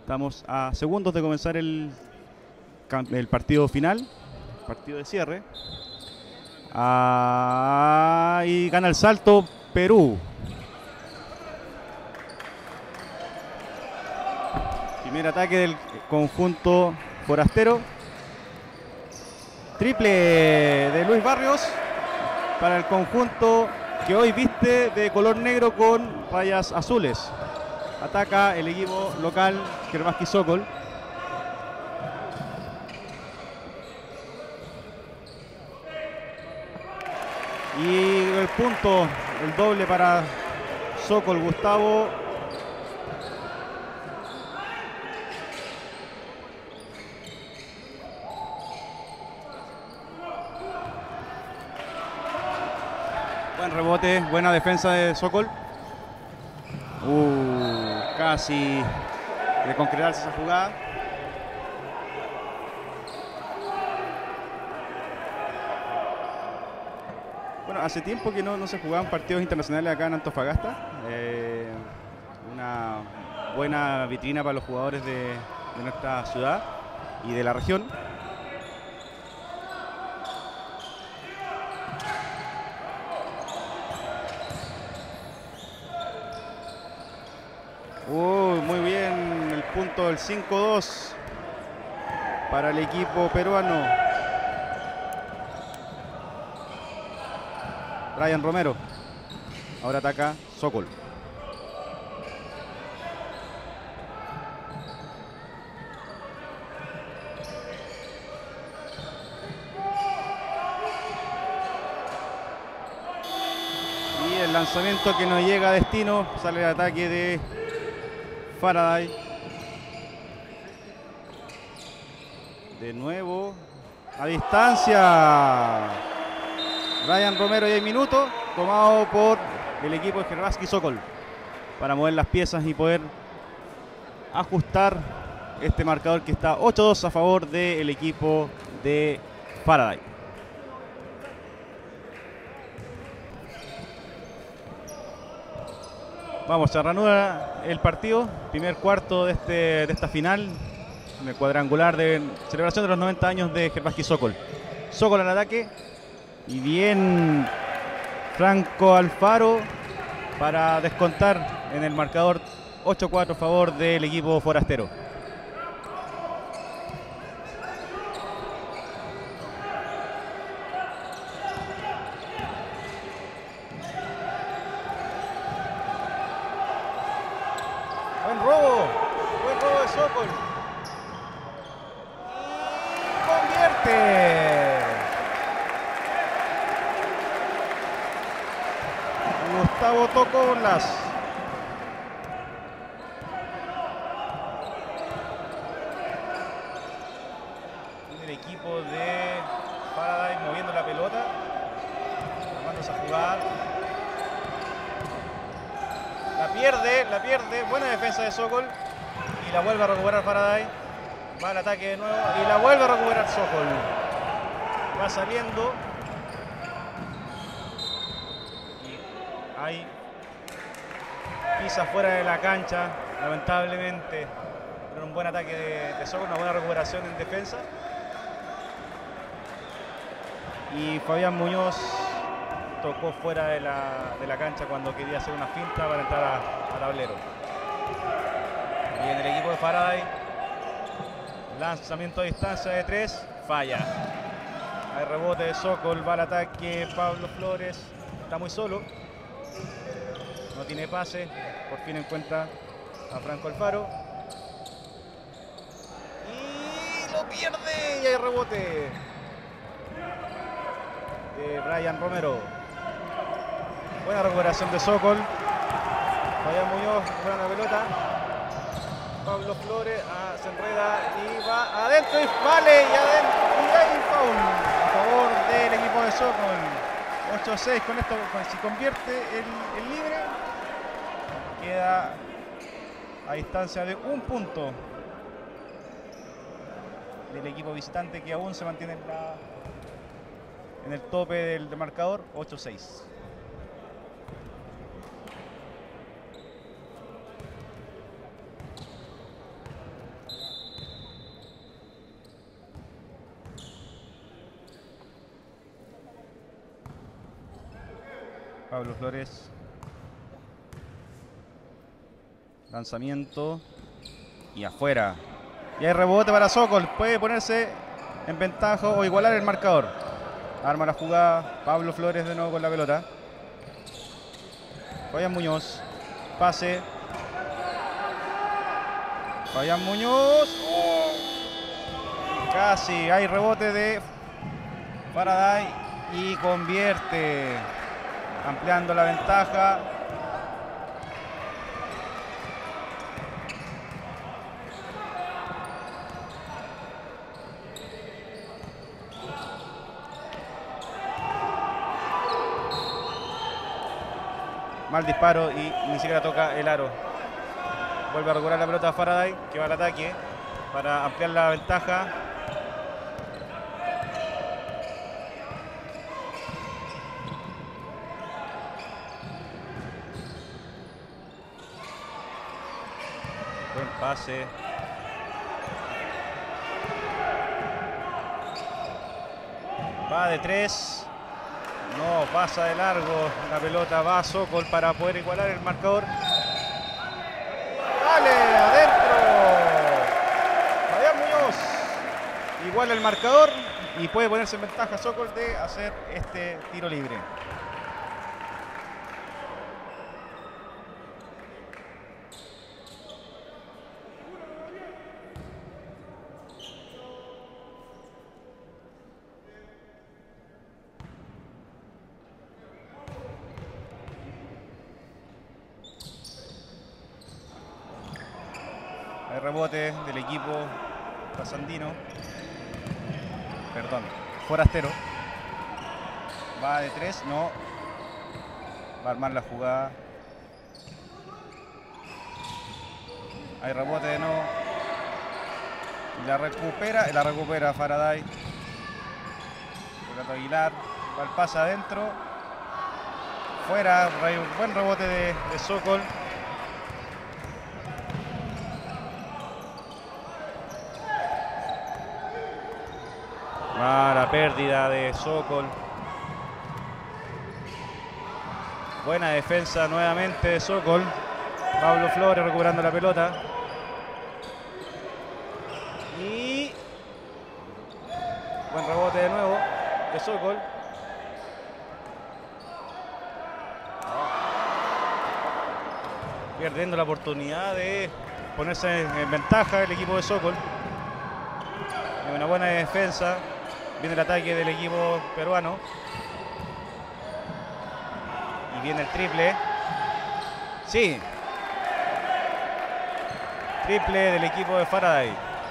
Estamos a segundos de comenzar el partido final, partido de cierre. Y gana el salto Perú. Primer ataque del conjunto forastero. Triple de Luis Barrios para el conjunto que hoy viste de color negro con rayas azules. Ataca el equipo local, Gervaski Sokol. Y el punto, el doble para Sokol, Gustavo. Buen rebote, buena defensa de Sokol. Casi de concretarse esa jugada. Bueno, hace tiempo que no se jugaban partidos internacionales acá en Antofagasta. Una buena vitrina para los jugadores de nuestra ciudad y de la región. Muy bien, el punto del 5-2 para el equipo peruano. Brian Romero. Ahora ataca Sokol. Y el lanzamiento que no llega a destino. Sale el ataque de Faraday. De nuevo a distancia. Brian Romero, 10 minutos, tomado por el equipo de Gervaski Sokol para mover las piezas y poder ajustar este marcador que está 8-2 a favor del equipo de Faraday. Vamos a reanudar el partido, primer cuarto de esta final, en el cuadrangular de celebración de los 90 años de Gervaski Sokol. Sokol al ataque y bien Franco Alfaro para descontar en el marcador 8-4 a favor del equipo forastero. Buen robo de Sokol. Convierte. Gustavo Tocolas. El equipo de Faraday moviendo la pelota, armándose a jugar. La pierde. Buena defensa de Sokol. Y la vuelve a recuperar Faraday. Va al ataque de nuevo y la vuelve a recuperar Sokol. Va saliendo. Hay pisa fuera de la cancha, lamentablemente. Pero un buen ataque de Sokol, una buena recuperación en defensa. Y Fabián Muñoz tocó fuera de la cancha cuando quería hacer una finta para entrar a tablero. Y en el equipo de Faraday, lanzamiento a distancia de 3, falla. Hay rebote de Sokol, va al ataque Pablo Flores, está muy solo. No tiene pase, por fin encuentra a Franco Alfaro. Y lo pierde y hay rebote de Brian Romero. Buena recuperación de Sokol. Fabián Muñoz recupera la pelota. Pablo Flores se enreda y va adentro y vale y hay foul a favor del equipo de Sokol. 8-6 con esto, si convierte el libre, queda a distancia de un punto del equipo visitante, que aún se mantiene en el tope del marcador, 8-6. Pablo Flores. Lanzamiento. Y afuera. Y hay rebote para Sokol. Puede ponerse en ventaja o igualar el marcador. Arma la jugada. Pablo Flores de nuevo con la pelota. Fabián Muñoz. Pase. Fabián Muñoz. ¡Oh! Casi. Hay rebote de Faraday. Y convierte. Ampliando la ventaja. Mal disparo y ni siquiera toca el aro. Vuelve a recuperar la pelota a Faraday, que va al ataque para ampliar la ventaja. Buen pase. Va de 3. No, pasa de largo la pelota, va a Sokol para poder igualar el marcador. ¡Dale! ¡Adentro! Fabián Muñoz iguala el marcador y puede ponerse en ventaja Sokol de hacer este tiro libre. El rebote del equipo trasandino. Perdón, forastero. Va de 3, no. Va a armar la jugada. Hay rebote de nuevo. Y la recupera Faraday. Renato Aguilar. Va el pase adentro. Fuera, buen rebote de Sokol. La pérdida de Sokol. Buena defensa nuevamente de Sokol. Pablo Flores recuperando la pelota. Y buen rebote de nuevo de Sokol. Perdiendo la oportunidad de ponerse en ventaja el equipo de Sokol. Una buena defensa. Viene el ataque del equipo peruano. Y viene el triple. Sí. Triple del equipo de Faraday.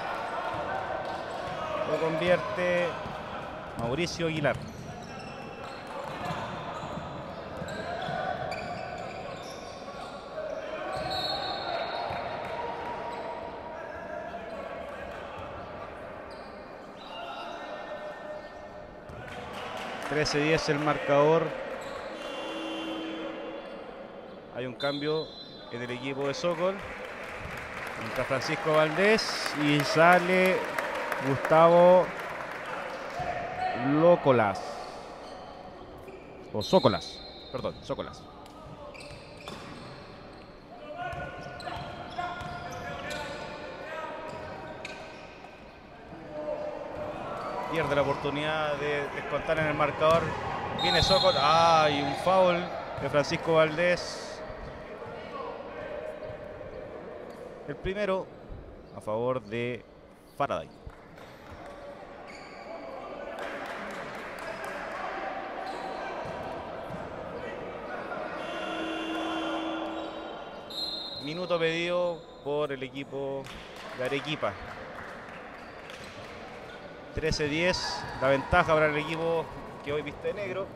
Lo convierte Mauricio Aguilar. (13-10) el marcador. Hay un cambio en el equipo de Sokol. Entra Francisco Valdés y sale Gustavo Lócolas. O Zócolas. Perdón, Zócolas. Pierde la oportunidad de descontar en el marcador. Viene Sokol. ¡Ay! Un foul de Francisco Valdés. El primero a favor de Faraday. Minuto pedido por el equipo de Arequipa. 13-10, la ventaja para el equipo que hoy viste de negro.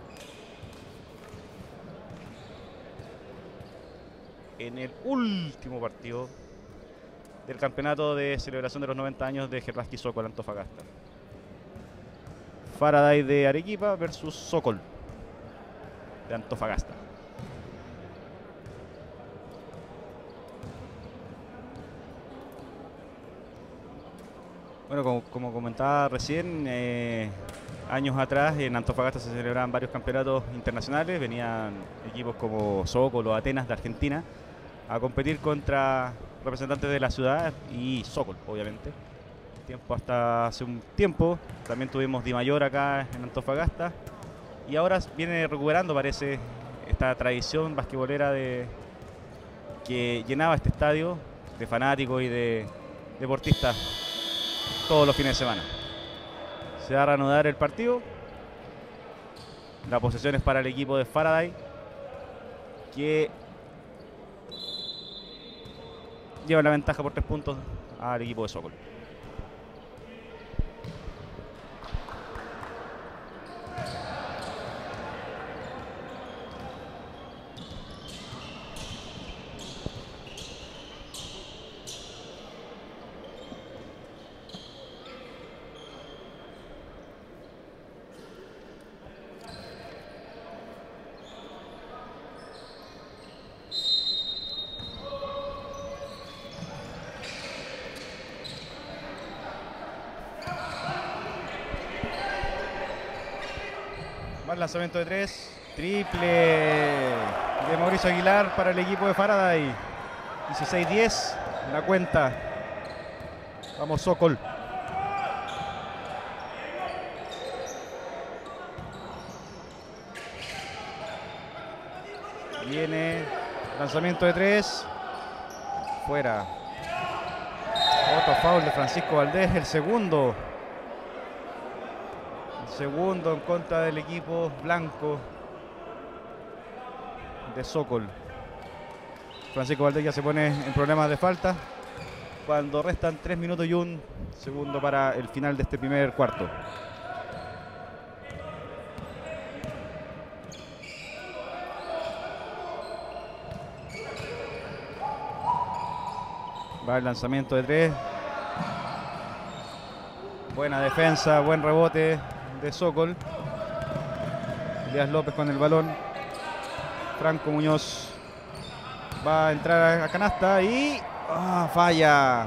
En el último partido del campeonato de celebración de los 90 años de Gerlaski Sokol Antofagasta. Faraday de Arequipa versus Sokol de Antofagasta. Bueno, como comentaba recién, años atrás en Antofagasta se celebraban varios campeonatos internacionales, venían equipos como Sokol o Atenas de Argentina a competir contra representantes de la ciudad y Sokol, obviamente. Hasta hace un tiempo también tuvimos Di Mayor acá en Antofagasta y ahora viene recuperando, parece, esta tradición basquetbolera que llenaba este estadio de fanáticos y de deportistas todos los fines de semana. Se va a reanudar el partido. La posesión es para el equipo de Faraday, que lleva la ventaja por 3 puntos al equipo de Sokol. El lanzamiento de 3, triple de Mauricio Aguilar para el equipo de Faraday. 16-10 la cuenta. Vamos Sokol. Viene lanzamiento de 3, fuera. Otro foul de Francisco Valdés, el segundo en contra del equipo blanco de Sokol. Francisco Valdés ya se pone en problemas de falta cuando restan 3 minutos y 1 segundo para el final de este primer cuarto. Va el lanzamiento de 3. Buena defensa, buen rebote de Sokol. Elías López con el balón. Franco Muñoz va a entrar a canasta y falla.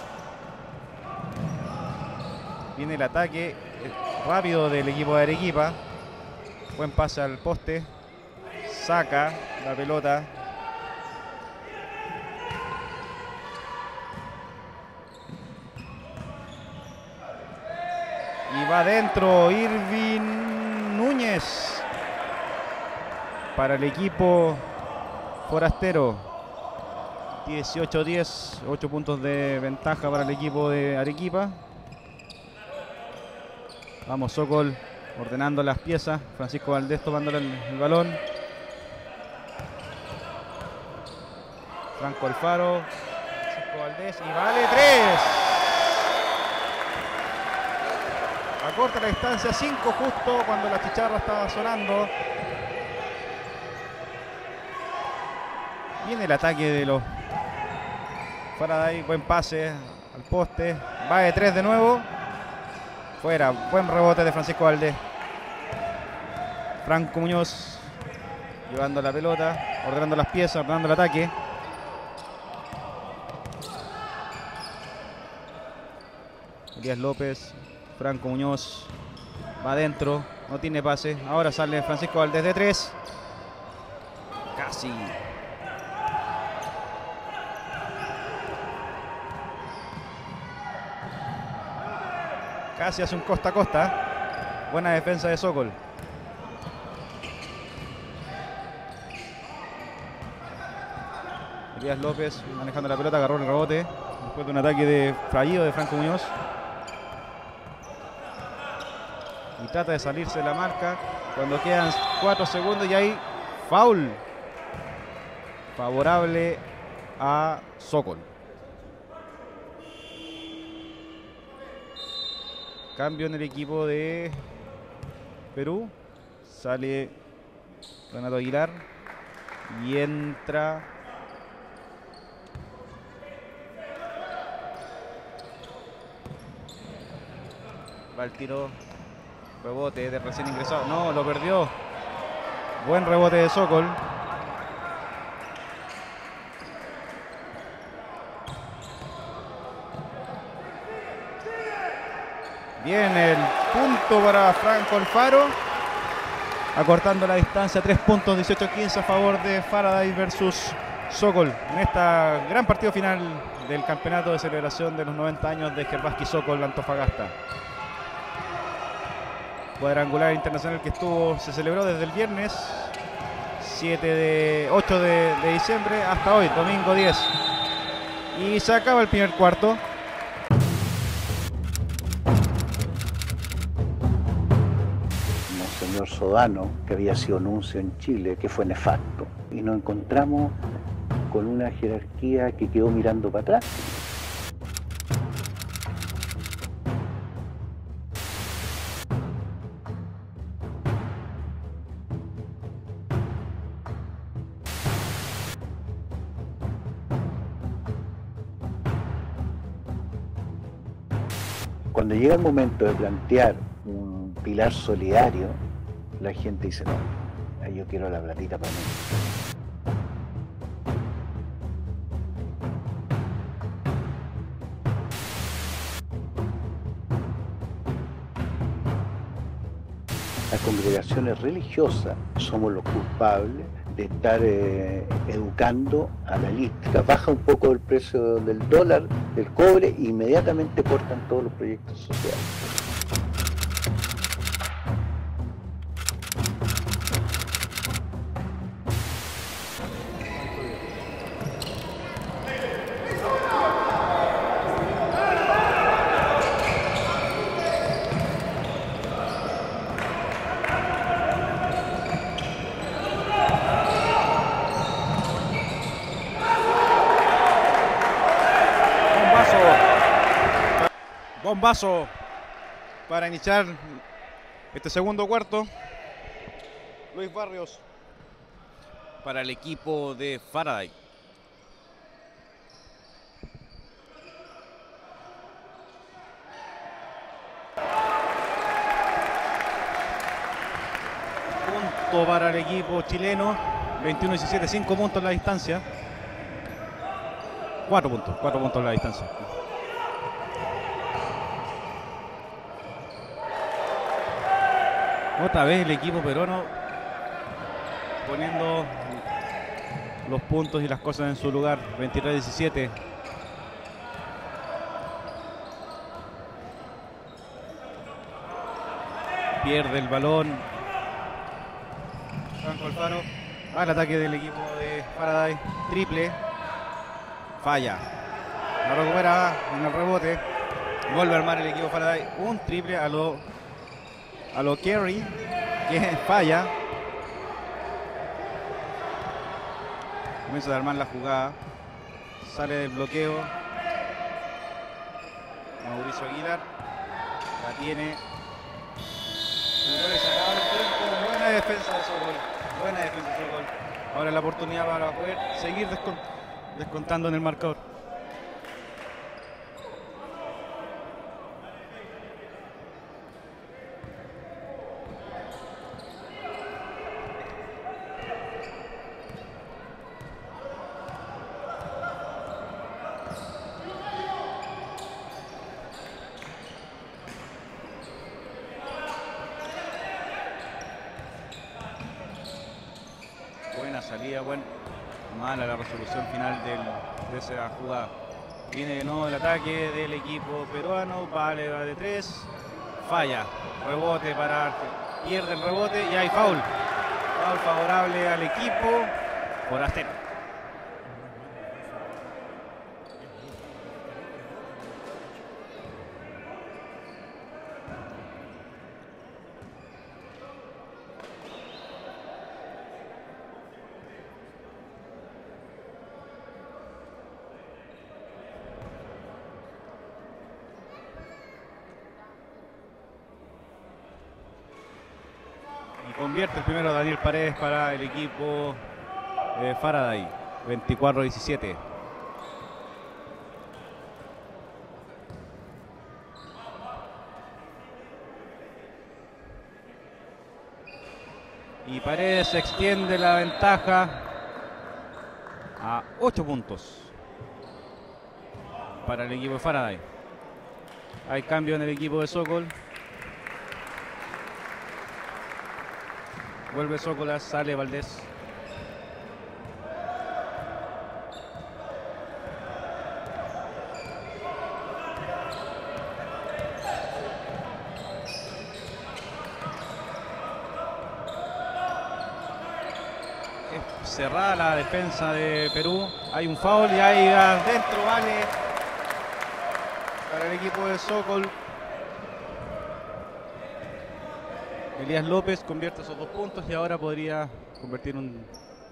Viene el ataque rápido del equipo de Arequipa. Buen pase al poste. Saca la pelota. Y va adentro Irvin Núñez para el equipo forastero. 18-10, 8 puntos de ventaja para el equipo de Arequipa. Vamos Sokol ordenando las piezas. Francisco Valdés tomándole el balón. Franco Alfaro. Francisco Valdés y vale 3. Acorta la distancia, 5 justo cuando la chicharra estaba sonando. Viene el ataque de los Faraday, buen pase al poste. Va de 3 de nuevo. Fuera, buen rebote de Francisco Valdés. Franco Muñoz llevando la pelota, ordenando las piezas, ordenando el ataque. Elías López. Franco Muñoz va adentro, no tiene pase. Ahora sale Francisco Valdés de 3. Casi. Casi hace un costa a costa. Buena defensa de Sokol. Elías López manejando la pelota, agarró el rebote después de un ataque fallido de Franco Muñoz. Y trata de salirse de la marca cuando quedan 4 segundos y hay foul favorable a Sokol. Cambio en el equipo de Perú. Sale Renato Aguilar y entra va el tiro. Rebote de recién ingresado. No, lo perdió. Buen rebote de Sokol. Bien, el punto para Franco Alfaro, acortando la distancia, 3 puntos, 18-15 a favor de Faraday versus Sokol en este gran partido final del campeonato de celebración de los 90 años de Gerbaski Sokol Antofagasta. Cuadrangular internacional que se celebró desde el viernes 8 de diciembre hasta hoy, domingo 10. Y se acaba el primer cuarto. Monseñor Sodano, que había sido nuncio en Chile, que fue nefasto. Y nos encontramos con una jerarquía que quedó mirando para atrás. Cuando llega el momento de plantear un pilar solidario, la gente dice, no, yo quiero la platita para mí. Las congregaciones religiosas somos los culpables de estar educando a la elite. Baja un poco el precio del dólar, del cobre, e inmediatamente cortan todos los proyectos sociales. Bombazo para iniciar este segundo cuarto. Luis Barrios para el equipo de Faraday. Punto para el equipo chileno. 21-17, 5 puntos la distancia. 4 puntos la distancia. Otra vez el equipo peruano poniendo los puntos y las cosas en su lugar. 23-17. Pierde el balón Franco Alfaro. Al ataque del equipo de Faraday. Triple. Falla. La recupera en el rebote. Vuelve a armar el equipo Faraday. Un triple a lo Kerry, que falla. Comienza a armar la jugada. Sale del bloqueo Mauricio Aguilar. La tiene. Buena defensa de Sokol. Buena defensa de Sokol. Ahora la oportunidad para poder seguir descontando en el marcador. Salida, mala la resolución final de esa jugada. Viene de nuevo el ataque del equipo peruano. Vale, va de 3. Falla. Rebote para. Pierde el rebote y hay foul. Foul favorable al equipo forastero. Convierte el primero Daniel Paredes para el equipo Faraday. 24-17. Y Paredes extiende la ventaja a 8 puntos para el equipo de Faraday. Hay cambio en el equipo de Sokol. Vuelve Sokol, sale Valdés. Cerrada la defensa de Perú. Hay un foul y ahí adentro vale para el equipo de Sokol. Elías López convierte esos 2 puntos y ahora podría convertir un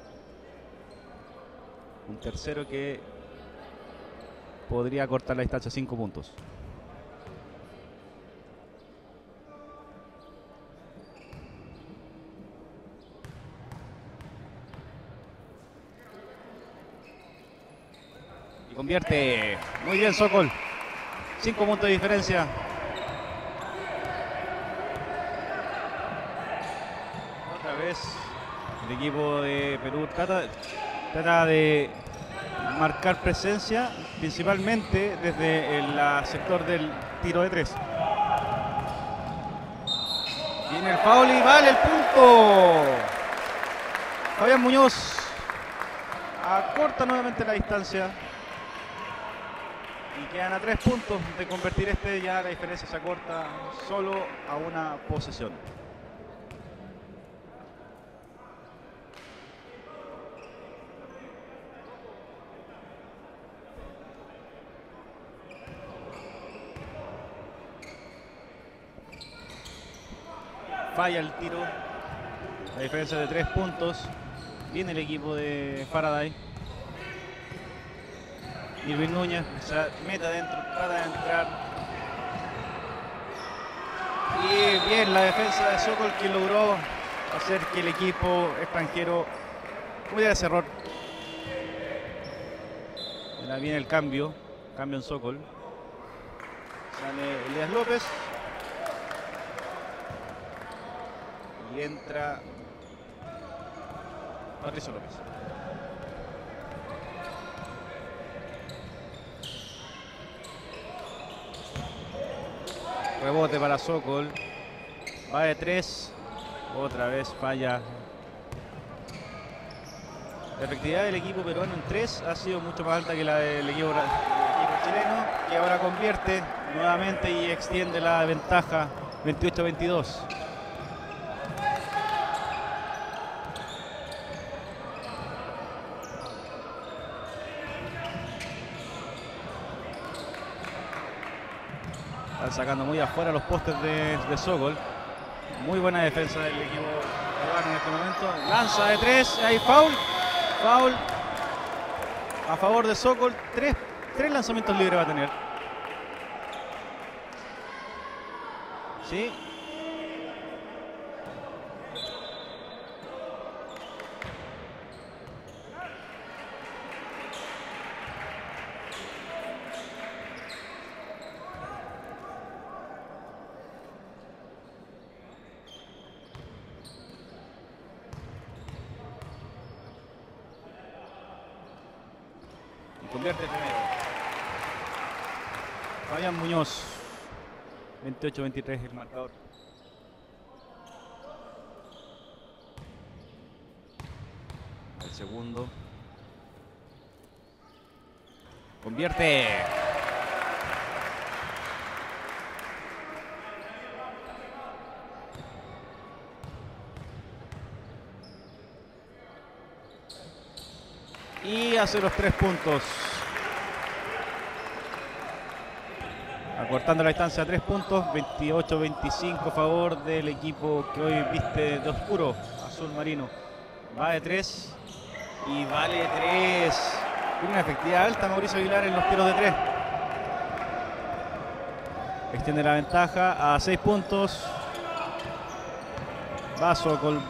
tercero que podría cortar la distancia a 5 puntos. Y convierte. Muy bien Sokol. 5 puntos de diferencia. Otra vez el equipo de Perú trata de marcar presencia, principalmente desde el sector del tiro de 3. Viene el foul y vale el punto. Fabián Muñoz acorta nuevamente la distancia. Y quedan a 3 puntos de convertir ya la diferencia se acorta solo a una posesión. Falla el tiro. La diferencia de 3 puntos. Viene el equipo de Faraday. Irving Núñez se mete adentro, trata de entrar. Y bien la defensa de Sokol, que logró hacer que el equipo extranjero cometiera ese error. Ahora viene el cambio en Sokol. Sale Elías López. Y entra Patricio López. Rebote para Sokol. Va de 3. Otra vez falla. La efectividad del equipo peruano en 3 ha sido mucho más alta que la del equipo chileno, que ahora convierte nuevamente y extiende la ventaja 28-22. Están sacando muy afuera los postes de Sokol. Muy buena defensa del equipo peruano en este momento. Lanza de 3, hay foul. Foul a favor de Sokol. 3 lanzamientos libres va a tener. Sí. Convierte primero. Fabián Muñoz. 28-23 el marcador. El segundo. Convierte. Y hace los 3 puntos. Acortando la distancia a 3 puntos. 28-25 a favor del equipo que hoy viste de oscuro, azul marino. Va de 3 y vale 3. Tiene una efectividad alta Mauricio Aguilar en los tiros de 3. Extiende la ventaja a 6 puntos. Va Sokol.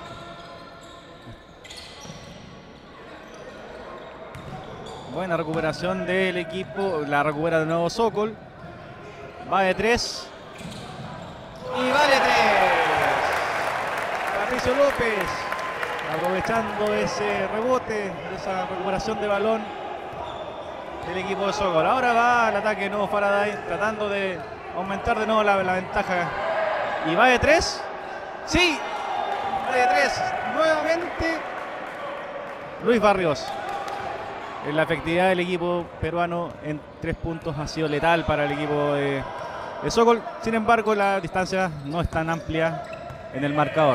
Buena recuperación del equipo. La recupera de nuevo Sokol. Va de 3. Y vale 3. Patricio López. Aprovechando ese rebote, esa recuperación de balón del equipo de Sokol. Ahora va al ataque de nuevo Faraday. Tratando de aumentar de nuevo la ventaja. Y va de 3. Sí, de 3. Nuevamente Luis Barrios. La efectividad del equipo peruano en 3 puntos ha sido letal para el equipo de Sokol. Sin embargo, la distancia no es tan amplia en el marcador.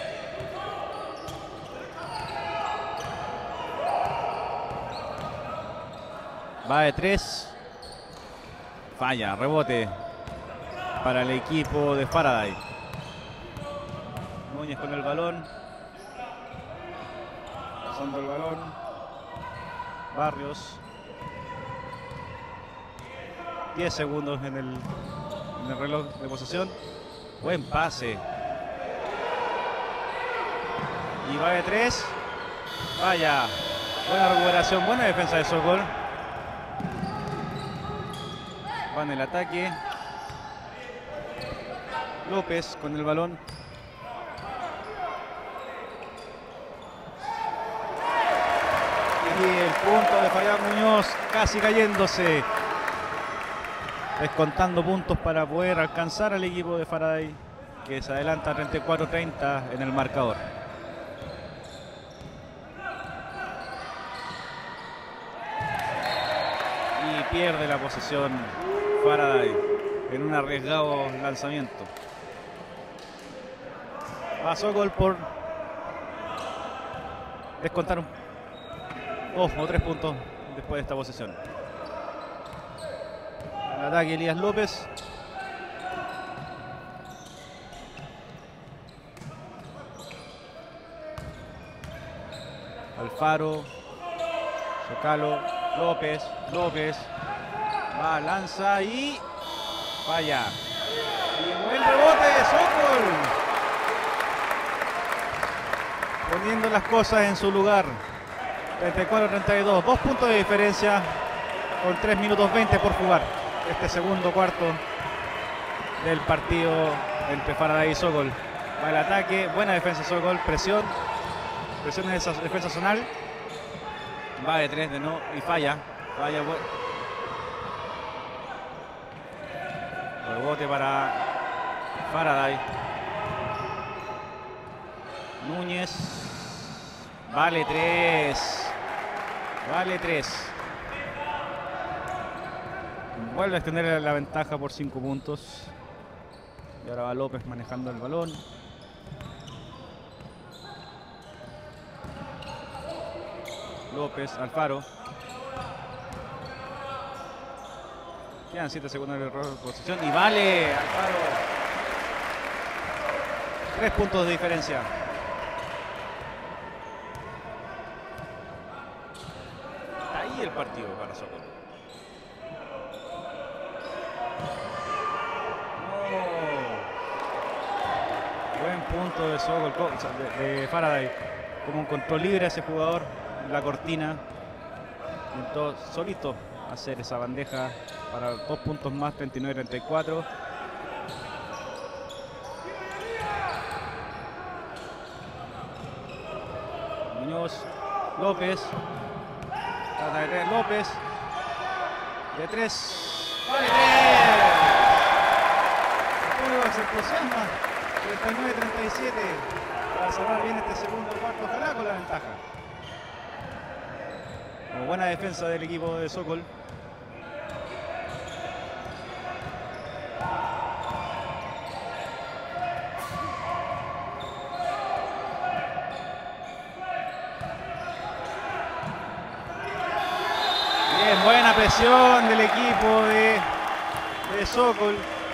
Va de 3. Falla, rebote para el equipo de Faraday. Núñez con el balón. Pasando el balón. Barrios. 10 segundos en el reloj de posesión. Buen pase. Y va de 3. Vaya. Buena recuperación, buena defensa de Sokol. Va en el ataque. López con el balón. Y el punto de Fabián Muñoz casi cayéndose. Descontando puntos para poder alcanzar al equipo de Faraday, que se adelanta 34-30 en el marcador. Y pierde la posesión Faraday en un arriesgado lanzamiento. Va Sokol por descontar 2 o 3 puntos después de esta posesión. El ataque Elías López. Alfaro. Socalo. López. Va, lanza y falla. Y buen rebote de Sokol. Poniendo las cosas en su lugar. 34-32. 2 puntos de diferencia con 3 minutos 20 por jugar. Este segundo cuarto del partido entre Faraday y Sokol. Va el ataque, buena defensa Sokol, presión en esa defensa zonal. Va de 3 de no y falla. Rebote para Faraday. Núñez. Vale 3. Vuelve a extender la ventaja por 5 puntos. Y ahora va López manejando el balón. López, Alfaro. Quedan 7 segundos de error de posición. Y vale, Alfaro. 3 puntos de diferencia. Ahí el partido para Sokol. Buen punto de Sokol, de Faraday. Como encontró libre a ese jugador en la cortina. Intentó solito hacer esa bandeja para 2 puntos más, 39-34. Muñoz, López. Trata de 3, López. De 3. ¡Vale 3! Se entusiasma. 39-37 para cerrar bien este segundo cuarto, ojalá con la ventaja. Como buena defensa del equipo de Sokol. Bien, buena presión del equipo de Sokol.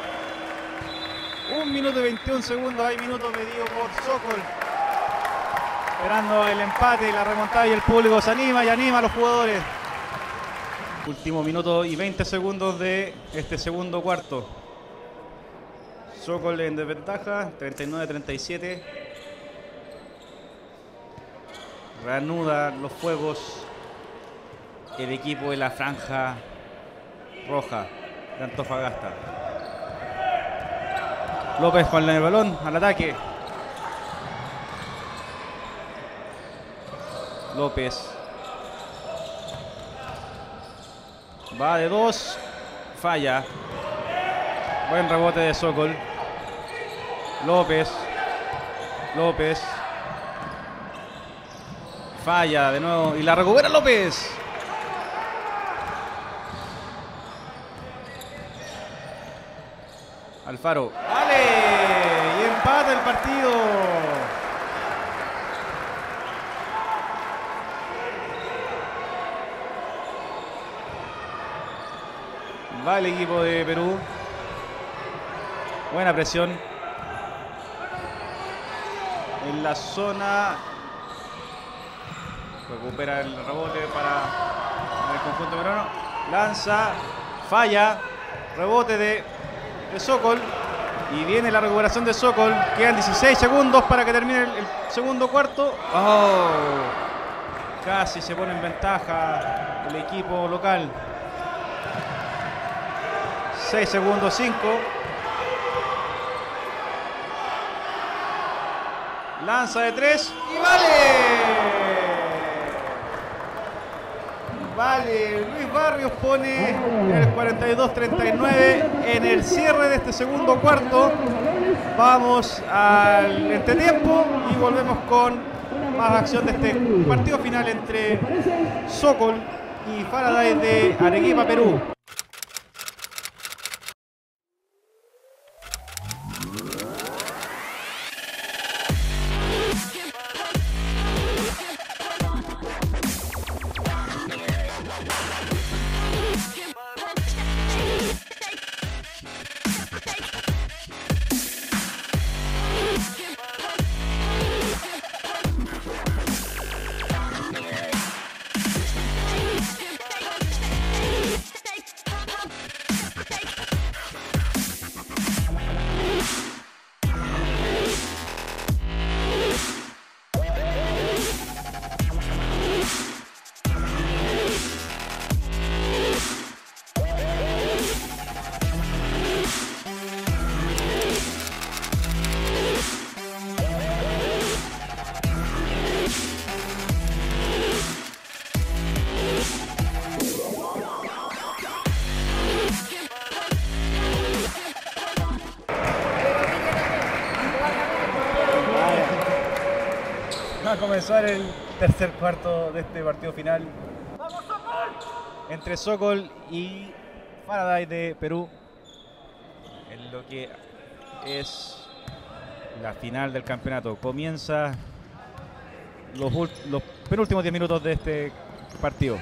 1 minuto y 21 segundos, hay minutos medidos por Sokol. Esperando el empate y la remontada y el público se anima y anima a los jugadores. Último minuto y 20 segundos de este segundo cuarto. Sokol en desventaja, 39-37. Reanuda los fuegos el equipo de la franja roja de Antofagasta. López con el balón al ataque. López va de 2, falla. Buen rebote de Sokol. López. Falla de nuevo y la recupera López. Alfaro. ¡Vale! Y empata el partido. Va el equipo de Perú. Buena presión en la zona. Recupera el rebote para el conjunto peruano. Lanza, falla. Rebote de Sokol. Y viene la recuperación de Sokol. Quedan 16 segundos para que termine el segundo cuarto. Oh, casi se pone en ventaja el equipo local. 6 segundos, 5. Lanza de 3 y vale. Vale, Luis Barrios pone el 42-39 en el cierre de este segundo cuarto. Vamos al entretiempo y volvemos con más acción de este partido final entre Sokol y Faraday de Arequipa, Perú. Va a comenzar el tercer cuarto de este partido final entre Sokol y Faraday de Perú, en lo que es la final del campeonato. Comienza los penúltimos 10 minutos de este partido.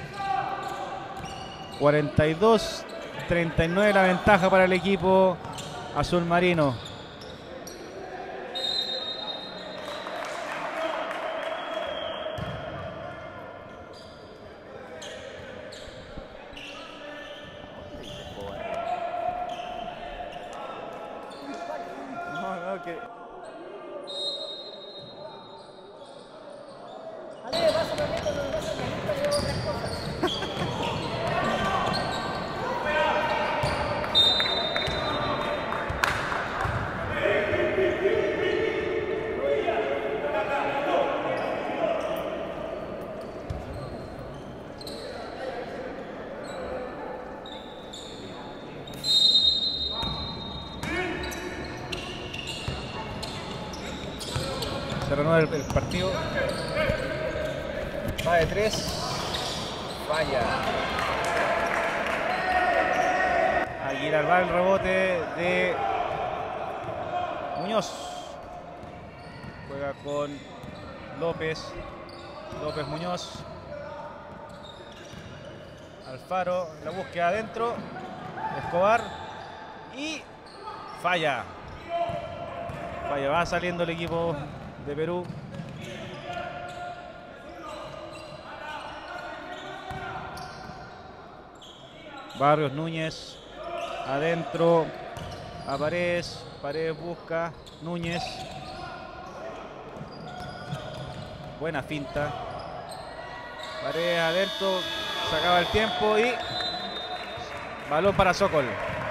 42-39 la ventaja para el equipo azul marino. Se renueva el partido. Va de 3. Falla. Aguilar va el rebote de Muñoz. Juega con López. López Muñoz. Alfaro. La búsqueda adentro. Escobar. Y falla. Falla. Va saliendo el equipo de Perú. Barrios, Núñez, adentro a Paredes, Paredes busca, Núñez, buena finta, Paredes adentro, se acaba el tiempo y balón para Sokol.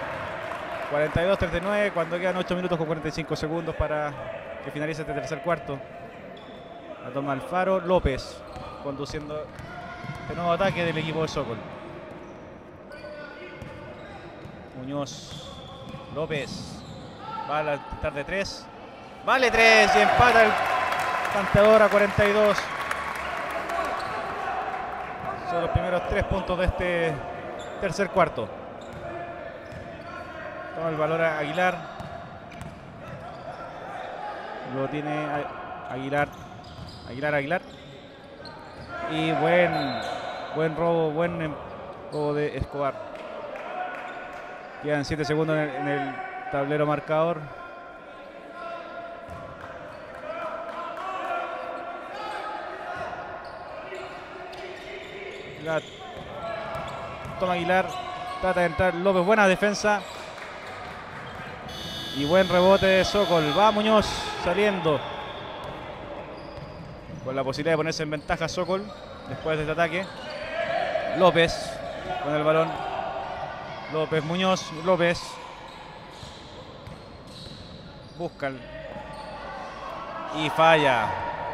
42-39 cuando quedan 8 minutos con 45 segundos para que finalice este tercer cuarto. La toma Alfaro, López conduciendo el nuevo ataque del equipo de Sokol. Muñoz López va a intentar de 3. Vale 3 y empata el Tanteador a 42. Son los primeros 3 puntos de este tercer cuarto. Toma el valor a Aguilar. Lo tiene Aguilar. Aguilar. Y buen robo, robo de Escobar. Quedan 7 segundos en el tablero marcador. Toma Aguilar, trata de entrar López, buena defensa. Y buen rebote de Sokol. Va Muñoz saliendo. Con la posibilidad de ponerse en ventaja Sokol después de este ataque. López con el balón. López, Muñoz, López. Buscan. Y falla.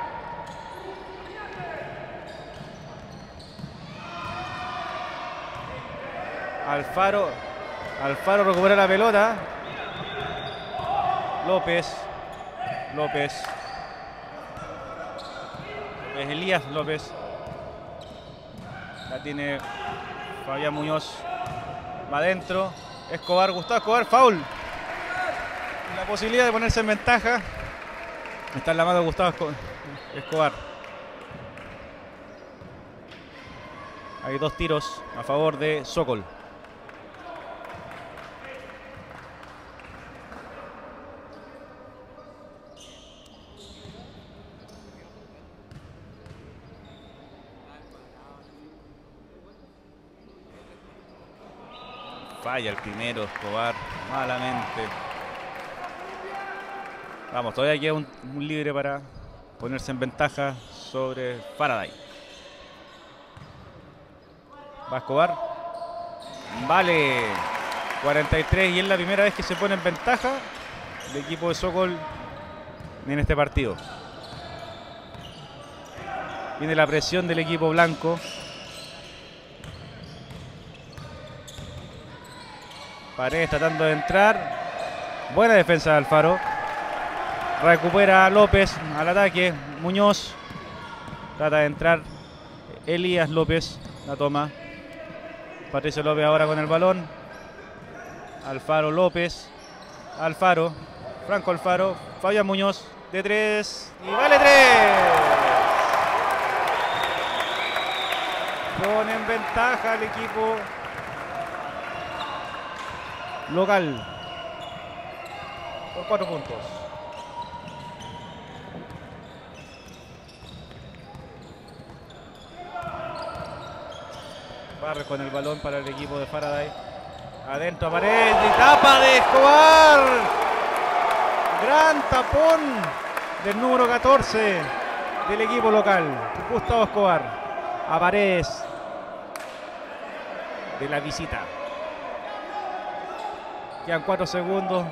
Alfaro recupera la pelota. López. Elías López. La tiene Fabián Muñoz. Va adentro. Gustavo Escobar, foul. La posibilidad de ponerse en ventaja está en la mano de Gustavo Escobar. Hay 2 tiros a favor de Sokol. Falla el primero, Escobar, malamente. Vamos, todavía queda un libre para ponerse en ventaja sobre Faraday. Va Escobar. Vale. 43 y es la primera vez que se pone en ventaja el equipo de Sokol en este partido. Viene la presión del equipo blanco. Paredes tratando de entrar. Buena defensa de Alfaro. Recupera López al ataque. Muñoz trata de entrar. Elías López la toma. Patricio López ahora con el balón. Alfaro López. Alfaro. Franco Alfaro. Fabián Muñoz de 3. Y vale 3. Pone en ventaja al equipo local por 4 puntos. Barre con el balón para el equipo de Faraday. Adentro a Paredes y tapa de Escobar. Gran tapón del número 14 del equipo local, Gustavo Escobar. A Paredes de la visita. Quedan 4 segundos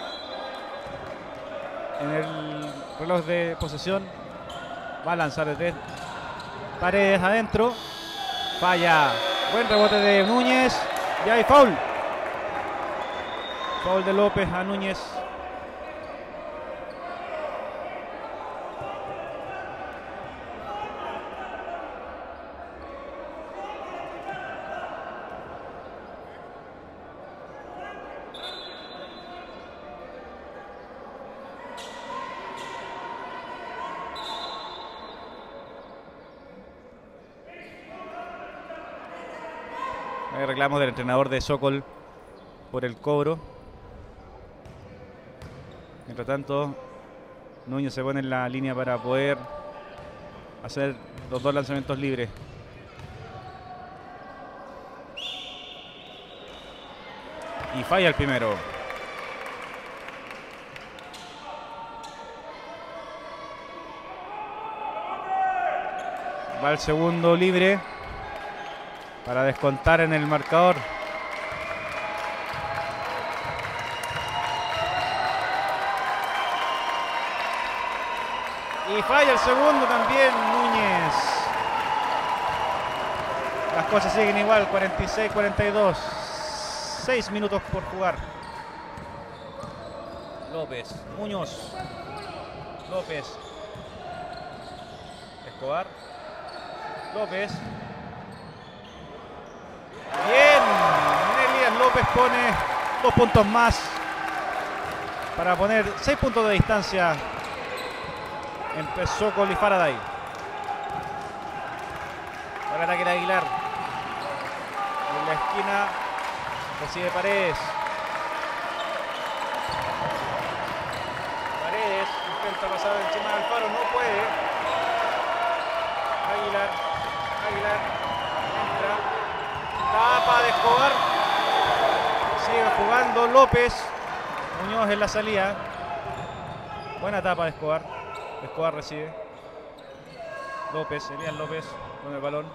en el reloj de posesión. Va a lanzar de 3. Paredes adentro. Falla. Buen rebote de Núñez. Y hay foul. Foul de López a Núñez. Hay reclamos del entrenador de Sokol por el cobro. Mientras tanto, Núñez se pone en la línea para poder hacer los 2 lanzamientos libres. Y falla el primero. Va el segundo libre para descontar en el marcador. Y falla el segundo también Núñez. Las cosas siguen igual, 46-42. 6 minutos por jugar. López, Muñoz, López, Escobar, López. Bien, Elías López pone 2 puntos más para poner 6 puntos de distancia. Empezó con Faraday. Ahora ataque de Aguilar. En la esquina recibe Paredes. Paredes intenta pasar encima de Alfaro, no puede. Aguilar entra. Tapa de Escobar. Sigue jugando López. Muñoz en la salida. Buena tapa de Escobar. Escobar recibe. López, Elías López con el balón.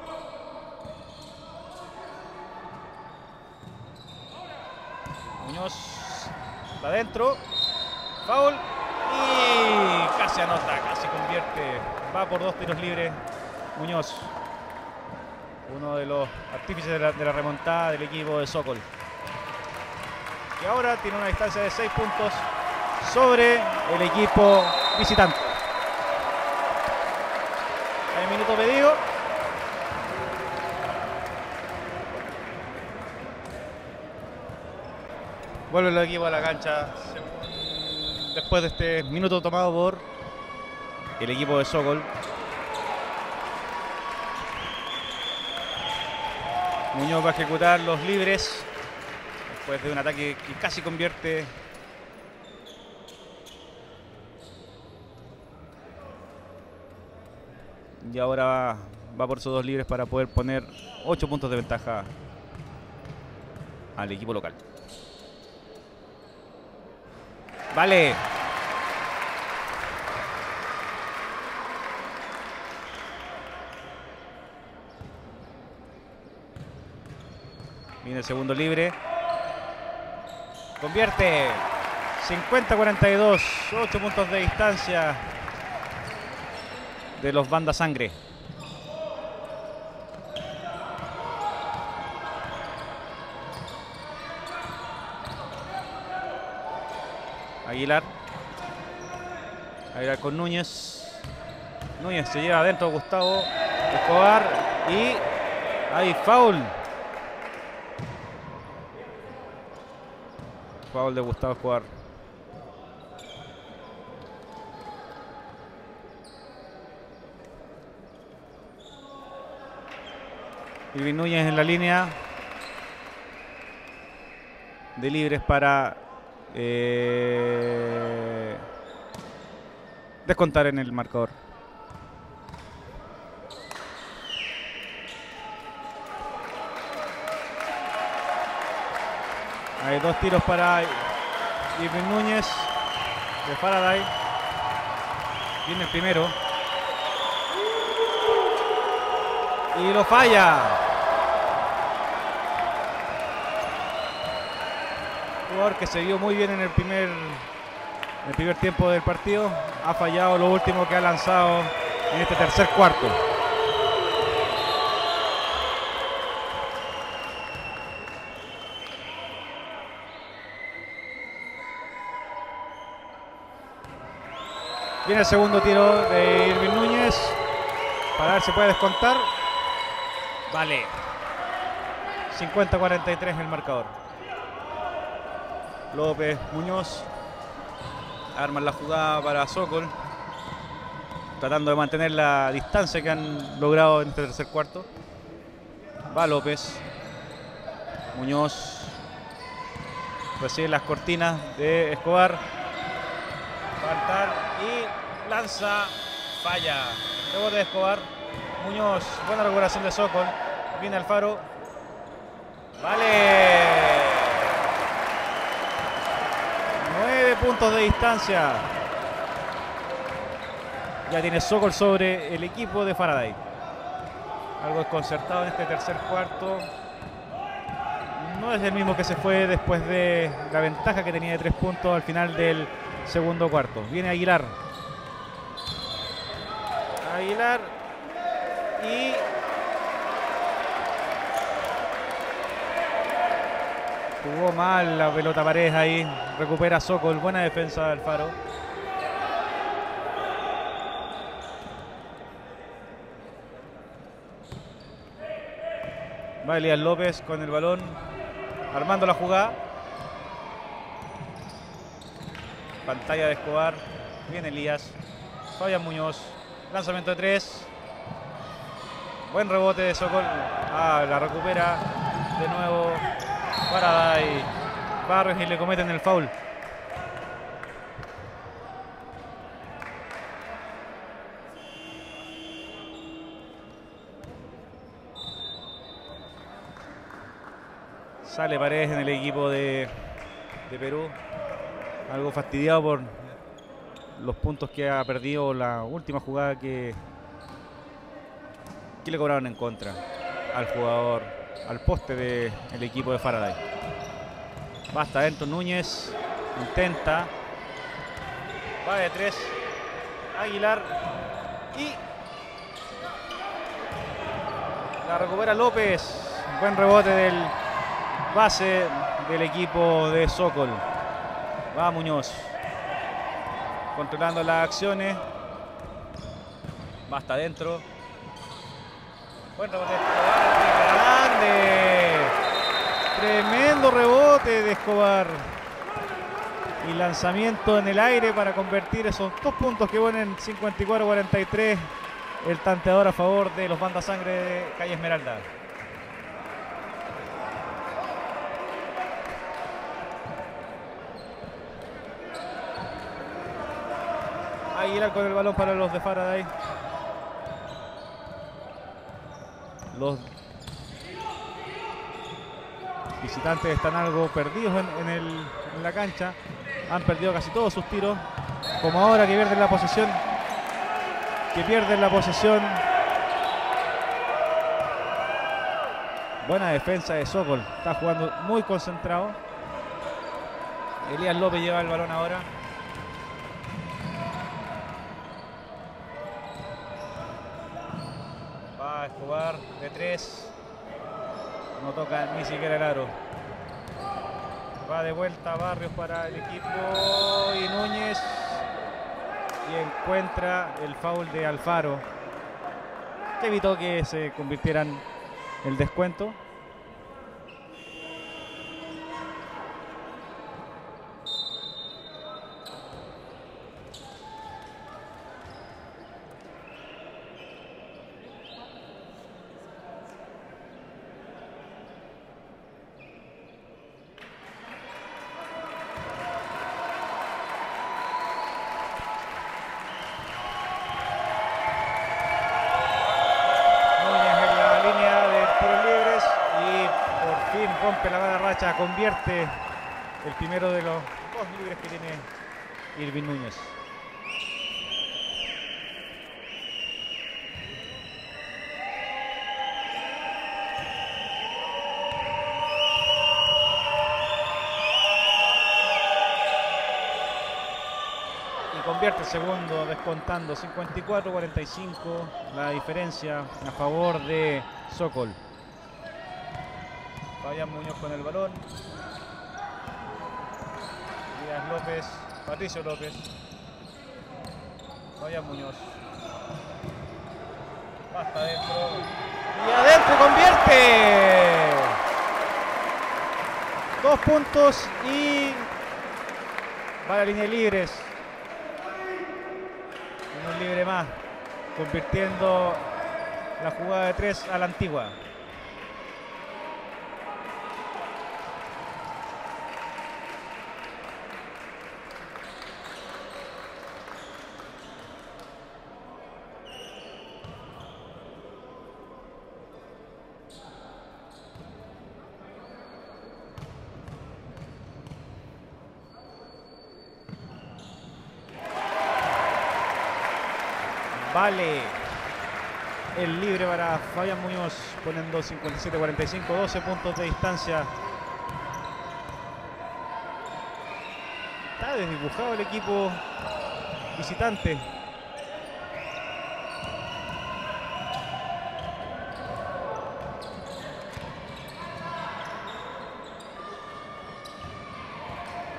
Muñoz va adentro. Foul. Y casi anota, casi convierte. Va por 2 tiros libres. Muñoz. Uno de los artífices de la remontada del equipo de Sokol. Y ahora tiene una distancia de 6 puntos sobre el equipo visitante. Hay minuto pedido. Vuelve el equipo a la cancha después de este minuto tomado por el equipo de Sokol. Muñoz va a ejecutar los libres después de un ataque que casi convierte. Y ahora va por sus 2 libres para poder poner 8 puntos de ventaja al equipo local. Vale. Viene el segundo libre. Convierte. 50-42. 8 puntos de distancia de los Banda Sangre. Aguilar con Núñez. Núñez se lleva adentro Gustavo Escobar y hay foul. Foul de Gustavo Escobar. Irving Núñez en la línea de libres para descontar en el marcador. Hay 2 tiros para Irving Núñez de Faraday. Viene el primero y lo falla. Jugador que se vio muy bien en el primer tiempo del partido, ha fallado lo último que ha lanzado en este tercer cuarto. Viene el segundo tiro de Irving Núñez para ver si puede descontar. Vale. 50-43 el marcador. López, Muñoz arman la jugada para Sokol, tratando de mantener la distancia que han logrado en este tercer cuarto. Va López. Muñoz recibe las cortinas de Escobar. Va a saltar y lanza. Falla. Rebote de Escobar. Muñoz. Buena recuperación de Sokol. Viene Alfaro. Vale. 9 puntos de distancia. Ya tiene Sokol sobre el equipo de Faraday. Algo desconcertado en este tercer cuarto. No es el mismo que se fue después de la ventaja que tenía de 3 puntos al final del segundo cuarto. Viene Aguilar. Aguilar y Jugó mal la pelota Paredes ahí. Recupera Sokol. Buena defensa de Alfaro. Va Elías López con el balón, armando la jugada. Pantalla de Escobar. Viene Elías. Fabián Muñoz. Lanzamiento de 3. Buen rebote de Sokol. La recupera de nuevo Faraday. Barrios y le cometen el foul. Sale Paredes en el equipo de Perú. Algo fastidiado por los puntos que ha perdido la última jugada que le cobraron en contra al jugador, al poste del equipo de Faraday. Va hasta adentro Núñez. Intenta. Va de 3. Aguilar. Y la recupera López. Buen rebote del base del equipo de Sokol. Va Muñoz controlando las acciones. Va hasta adentro. Buen rebote de Escobar. ¡Grande! Tremendo rebote de Escobar. Y lanzamiento en el aire para convertir esos 2 puntos que ponen 54-43. El tanteador a favor de los Banda Sangre de Calle Esmeralda. Aguilar con el balón para los de Faraday. Los visitantes están algo perdidos en la cancha. Han perdido casi todos sus tiros. Como ahora que pierden la posesión. Buena defensa de Sokol. Está jugando muy concentrado. Elías López lleva el balón ahora. Va Escobar de 3. No toca ni siquiera el aro. Va de vuelta Barrios para el equipo y Núñez. Y encuentra el foul de Alfaro, que evitó que se convirtieran el descuento. Rompe la mala racha, convierte el primero de los 2 libres que tiene Irving Núñez. Y convierte el segundo, descontando 54-45, la diferencia a favor de Sokol. Fabián Muñoz con el balón. Elías López. Patricio López. Fabián Muñoz. Basta adentro. Y adentro convierte. 2 puntos y va a la línea de libres. Un libre más. Convirtiendo la jugada de 3 a la antigua. Vale el libre para Fabián Muñoz, poniendo 57-45, 12 puntos de distancia. Está desdibujado el equipo visitante.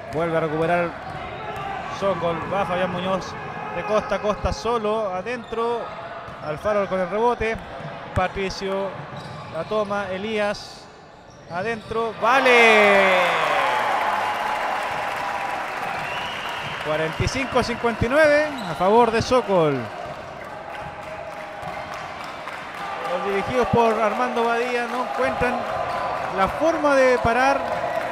Vuelve a recuperar Sokol. Va Fabián Muñoz de costa a costa solo. Adentro. Alfaro con el rebote. Patricio la toma. Elías. Adentro. ¡Vale! 45-59 a favor de Sokol. Los dirigidos por Armando Badía no encuentran la forma de parar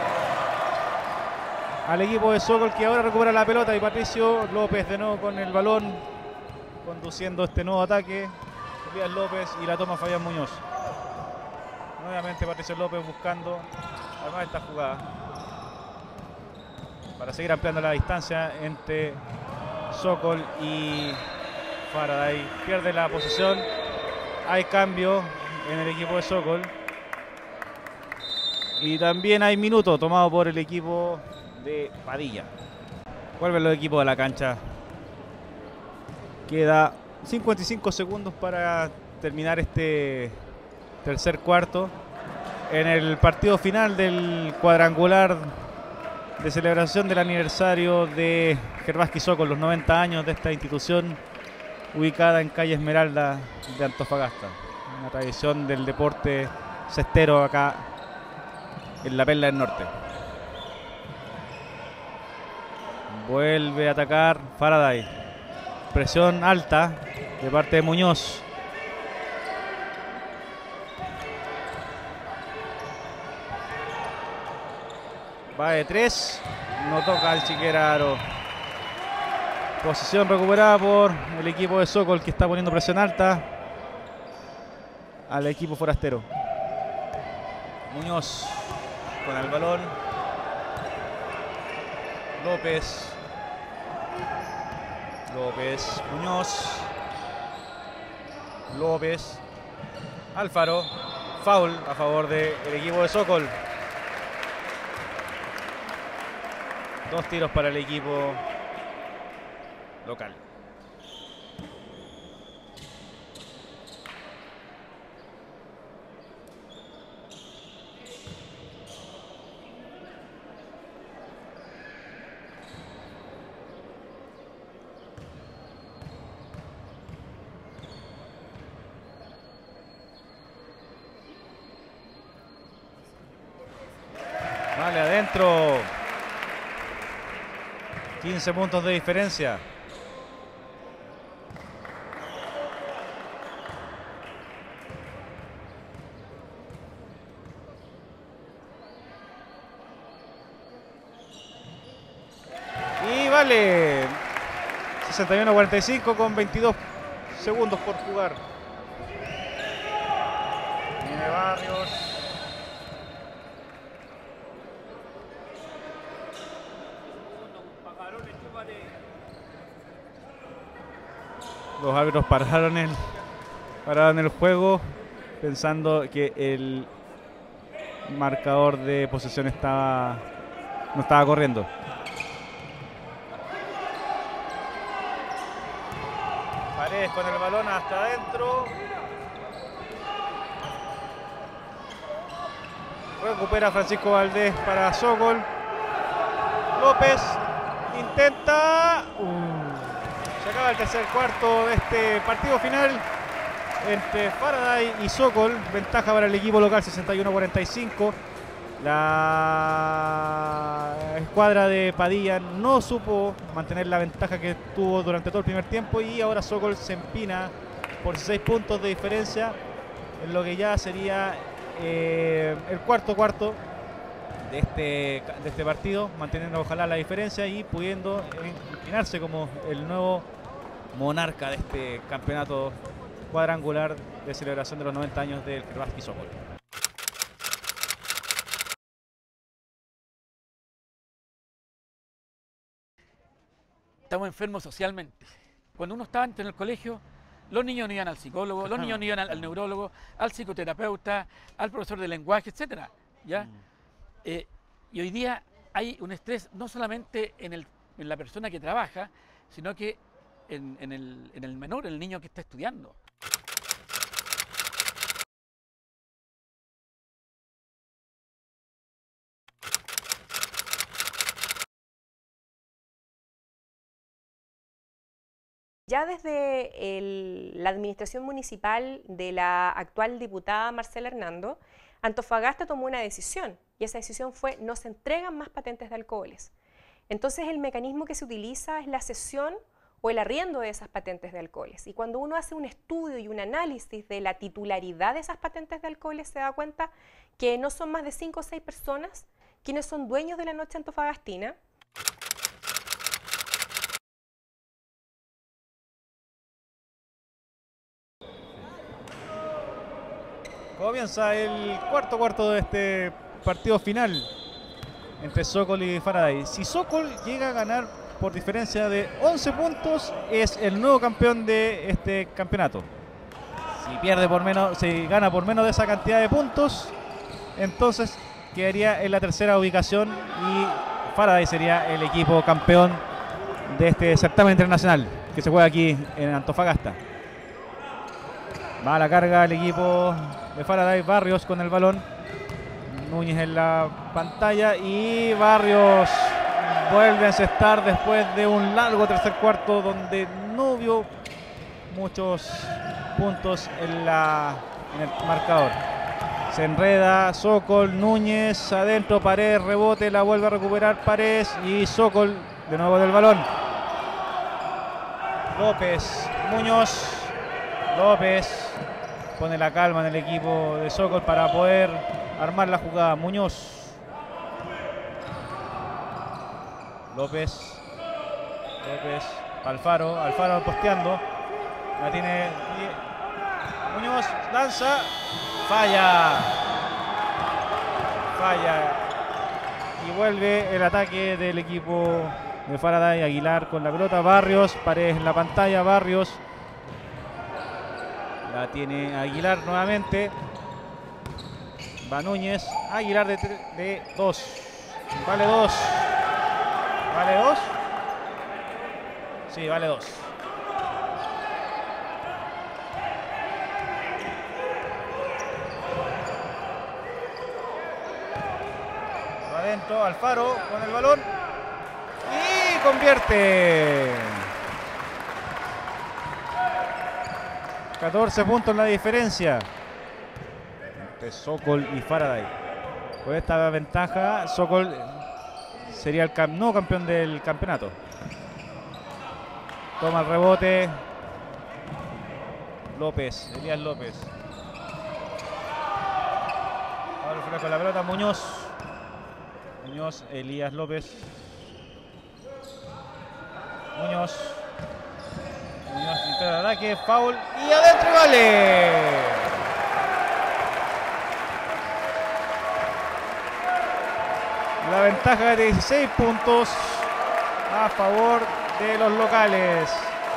al equipo de Sokol, que ahora recupera la pelota, y Patricio López de nuevo con el balón, conduciendo este nuevo ataque. Elías López y la toma Fabián Muñoz. Nuevamente Patricio López buscando armar esta jugada para seguir ampliando la distancia entre Sokol y Faraday. Pierde la posición. Hay cambio en el equipo de Sokol. Y también hay minuto tomado por el equipo de Padilla. Vuelven los equipos a la cancha. Queda 55 segundos para terminar este tercer cuarto. En el partido final del cuadrangular de celebración del aniversario de Gervasky Sokol, los 90 años de esta institución ubicada en calle Esmeralda de Antofagasta. Una tradición del deporte cestero acá en la Perla del Norte. Vuelve a atacar Faraday. Presión alta de parte de Muñoz. Va de 3. No toca al siquiera aro. Posición recuperada por el equipo de Sokol, que está poniendo presión alta al equipo forastero. Muñoz con el balón. López. Muñoz. López. Alfaro. Foul a favor del equipo de Sokol. 2 tiros para el equipo local. Vale, adentro. 15 puntos de diferencia. Y vale. 61-45 con 22 segundos por jugar. Viene Barrios. Los árbitros pararon el juego pensando que el marcador de posesión no estaba corriendo. Paredes con el balón hasta adentro. Recupera Francisco Valdés para Sokol. López intenta. Se acaba el tercer cuarto de este partido final entre Faraday y Sokol. Ventaja para el equipo local, 61-45. La escuadra de Padilla no supo mantener la ventaja que tuvo durante todo el primer tiempo, y ahora Sokol se empina por 16 puntos de diferencia en lo que ya sería el cuarto de este partido, manteniendo ojalá la diferencia y pudiendo inclinarse como el nuevo monarca de este campeonato cuadrangular de celebración de los 90 años del Gervasky Sokol. Estamos enfermos socialmente. Cuando uno estaba antes en el colegio, los niños no iban al psicólogo, los niños no iban al neurólogo, al psicoterapeuta, al profesor de lenguaje, etc. ¿Ya? Y hoy día hay un estrés no solamente en la persona que trabaja, sino que en el menor, el niño que está estudiando. Ya desde la administración municipal de la actual diputada Marcela Hernando, Antofagasta tomó una decisión, y esa decisión fue: no se entregan más patentes de alcoholes. Entonces el mecanismo que se utiliza es la cesión o el arriendo de esas patentes de alcoholes. Y cuando uno hace un estudio y un análisis de la titularidad de esas patentes de alcoholes, se da cuenta que no son más de 5 o 6 personas quienes son dueños de la noche antofagastina. Comienza el cuarto de este partido final entre Sokol y Faraday. Si Sokol llega a ganar por diferencia de 11 puntos, es el nuevo campeón de este campeonato. Si pierde por menos, si gana por menos de esa cantidad de puntos, entonces quedaría en la tercera ubicación y Faraday sería el equipo campeón de este certamen internacional que se juega aquí en Antofagasta. Va a la carga el equipo de Faraday. Barrios con el balón. Núñez en la pantalla y Barrios vuelve a encestar después de un largo tercer cuarto donde no vio muchos puntos en el marcador. Se enreda Sokol, Núñez adentro, Paredes, rebote, la vuelve a recuperar Paredes y Sokol de nuevo del balón. López, Muñoz. López pone la calma en el equipo de Sokol para poder armar la jugada. Muñoz. López. Alfaro posteando. La tiene Muñoz, lanza. Falla. Y vuelve el ataque del equipo de Faraday. Aguilar con la pelota. Barrios. Paredes en la pantalla. Barrios. La tiene Aguilar nuevamente. Va Núñez. Aguilar de 2. Vale 2. ¿Vale 2? Sí, vale 2. Va adentro Alfaro con el balón. Y convierte. 14 puntos la diferencia entre Sokol y Faraday. Con esta ventaja, Sokol sería el nuevo campeón del campeonato. Toma el rebote. López, Elías López. Ahora fuera con la pelota Muñoz. Elías López. Muñoz intenta el ataque, foul y adentro, vale. La ventaja de 16 puntos a favor de los locales.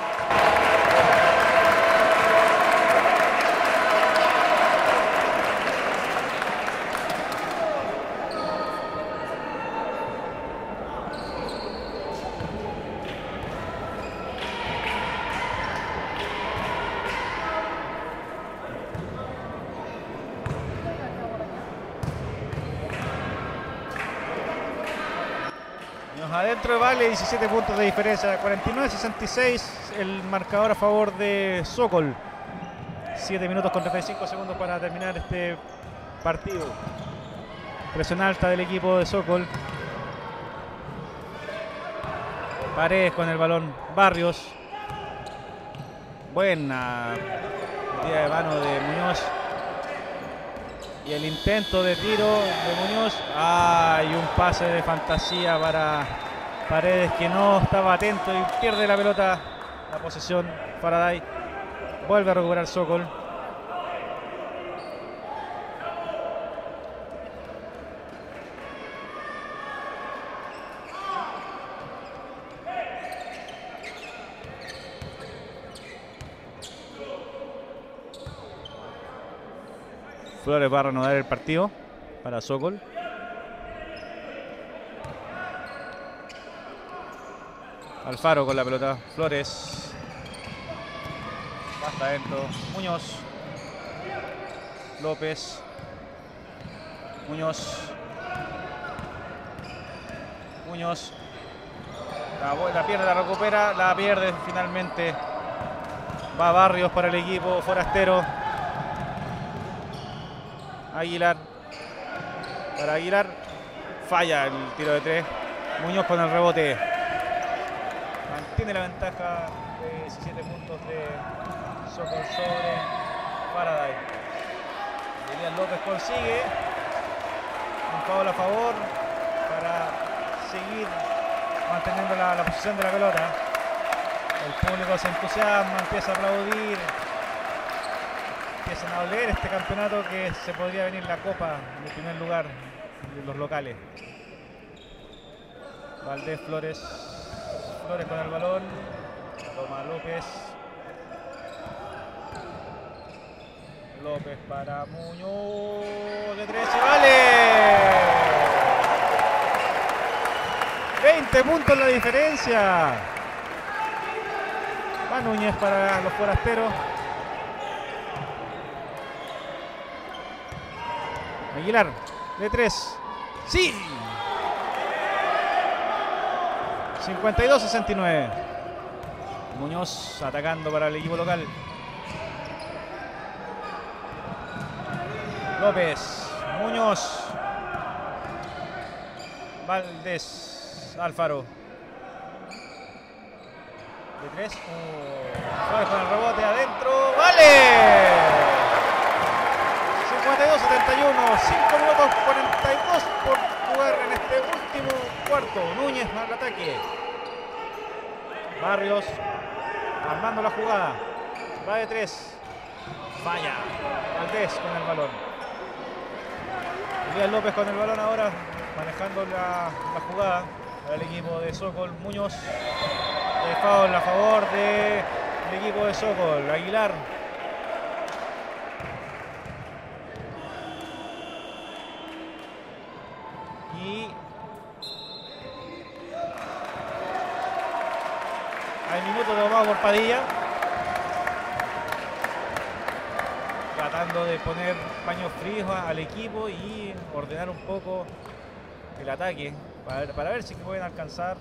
Adentro vale 17 puntos de diferencia, 49-66 el marcador a favor de Sokol. 7 minutos con 35 segundos para terminar este partido. Presión alta del equipo de Sokol. Paredes con el balón. Barrios. Buena metida de mano de Muñoz. Y el intento de tiro de Muñoz. Y un pase de fantasía para Paredes que no estaba atento y pierde la pelota. La posesión Faraday. Vuelve a recuperar Sokol. Flores va a reanudar el partido para Sokol. Alfaro con la pelota. Flores. Basta adentro. Muñoz. López. Muñoz. La pierde, la recupera. La pierde finalmente Va Barrios para el equipo forastero. Aguilar. Para Aguilar. Falla el tiro de 3. Muñoz con el rebote. Mantiene la ventaja de 17 puntos de Sokol sobre Faraday. Elian López consigue un foul a favor para seguir manteniendo la posición de la pelota. El público se entusiasma, empieza a aplaudir, empiezan a oler este campeonato que se podría venir la copa en el primer lugar de los locales. Valdés Flores con el balón, toma López. López para Muñoz de 3 y vale. 20 puntos la diferencia. Va Núñez para los forasteros. Aguilar de 3. ¡Sí! 52-69. Muñoz atacando para el equipo local. López, Muñoz, Valdés, Alfaro. De 3. Suárez con el rebote adentro. ¡Vale! 52-71. 5 minutos 42 por jugar en este último cuarto. Núñez al ataque. Barrios armando la jugada. Va de 3. Falla. Valdés con el balón. Elian López con el balón ahora, manejando la jugada para el equipo de Sokol. Muñoz, de foul a favor del equipo de Sokol. Aguilar. Y hay minutos tomado por Padilla, tratando de poner paños fríos al equipo y ordenar un poco el ataque para ver si pueden alcanzar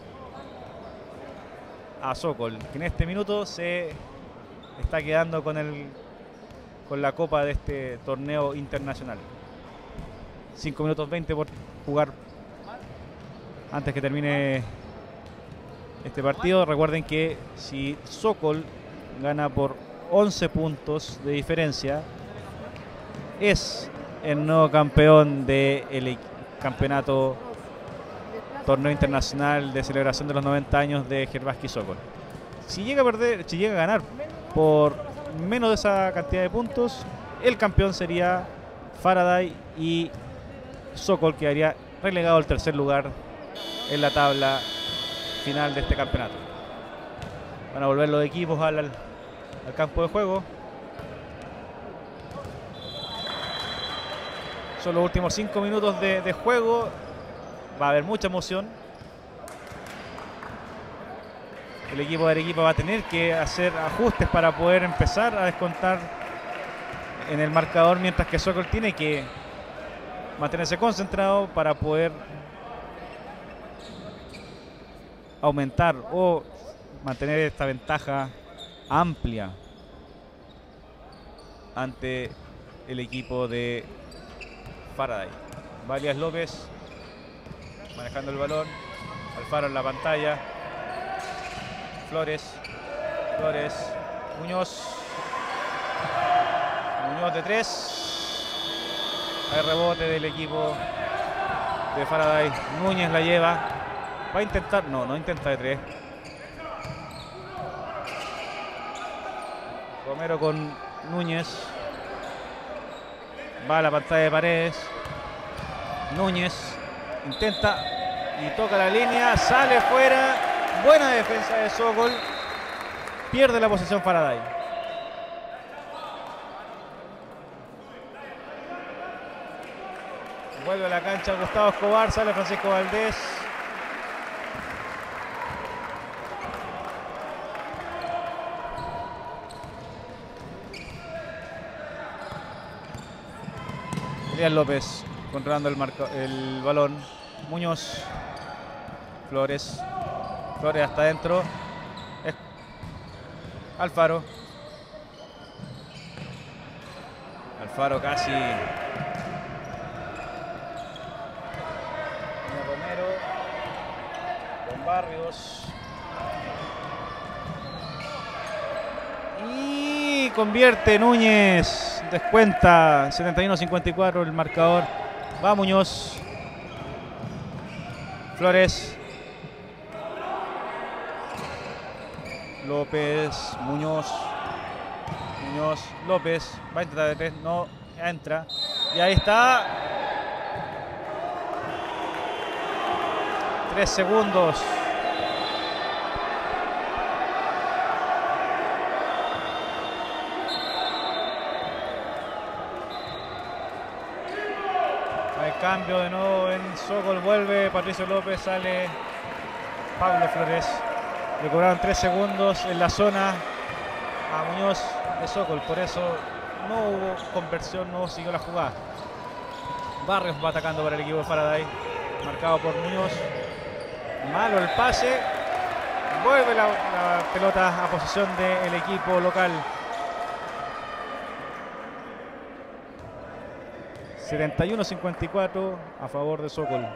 a Sokol, que en este minuto se está quedando con la copa de este torneo internacional. 5 minutos 20 por jugar antes que termine este partido. Recuerden que si Sokol gana por 11 puntos de diferencia, es el nuevo campeón del campeonato torneo internacional de celebración de los 90 años de Gerbaski Sokol. Si llega a ganar por menos de esa cantidad de puntos, el campeón sería Faraday y Sokol quedaría relegado al tercer lugar en la tabla final de este campeonato. Van a volver los equipos al campo de juego. Son los últimos 5 minutos de juego. Va a haber mucha emoción. El equipo de Arequipa va a tener que hacer ajustes para poder empezar a descontar en el marcador, mientras que Sokol tiene que mantenerse concentrado para poder aumentar o mantener esta ventaja amplia ante el equipo de Faraday. Valias López manejando el balón. Alfaro en la pantalla. Flores. Muñoz de 3. Hay rebote del equipo de Faraday. Núñez la lleva. Va a intentar. No intenta de 3. Romero con Núñez. Va a la pantalla de Paredes. Núñez intenta y toca la línea. Sale fuera. Buena defensa de Sokol. Pierde la posesión Faraday. Vuelve a la cancha Gustavo Escobar. Sale Francisco Valdés. Elian López controlando el balón. Muñoz. Flores hasta adentro. Alfaro. Alfaro casi. Romero. Con Barrios. Y convierte Núñez. Descuenta. 71-54 el marcador. Va Muñoz. Flores. López. Muñoz. Muñoz. López. Va a intentar de 3. No entra. Y ahí está. 3 segundos. Hay cambio de nuevo en Sokol. Vuelve Patricio López. Sale Pablo Flores. Le cobraron 3 segundos en la zona a Muñoz de Sokol. Por eso no hubo conversión, no siguió la jugada. Barrios va atacando para el equipo de Faraday. Marcado por Muñoz. Malo el pase. Vuelve la pelota a posición del equipo local. 71-54 a favor de Sokol.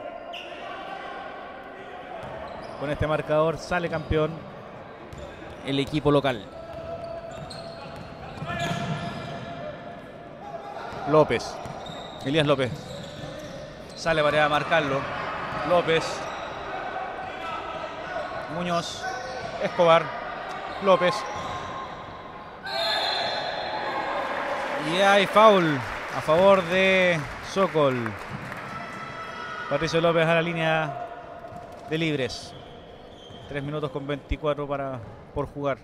Con este marcador sale campeón el equipo local. López. Elías López. Sale para marcarlo. López. Muñoz. Escobar. López. Y hay foul a favor de Sokol. Patricio López a la línea de libres. 3 minutos con 24 por jugar.